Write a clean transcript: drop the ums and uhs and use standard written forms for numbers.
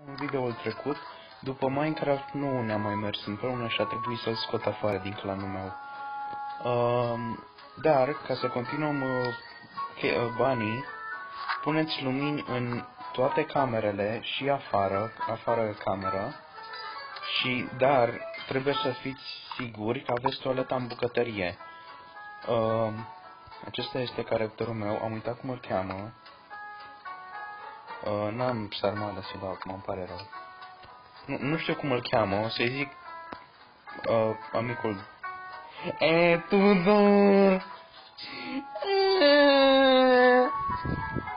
în videoul trecut, după Minecraft nu ne-am mai mers împreună și a trebuit să-l scot afară din clanul meu. Dar, ca să continuăm banii, puneți lumini în toate camerele și afară de cameră, dar trebuie să fiți siguri că aveți toaleta în bucătărie. Acesta este caracterul meu, am uitat cum îl cheamă. N-am sarmale să dau acum, îmi pare rău. Nu știu cum îl cheamă, o să-i zic amicul. Tudor!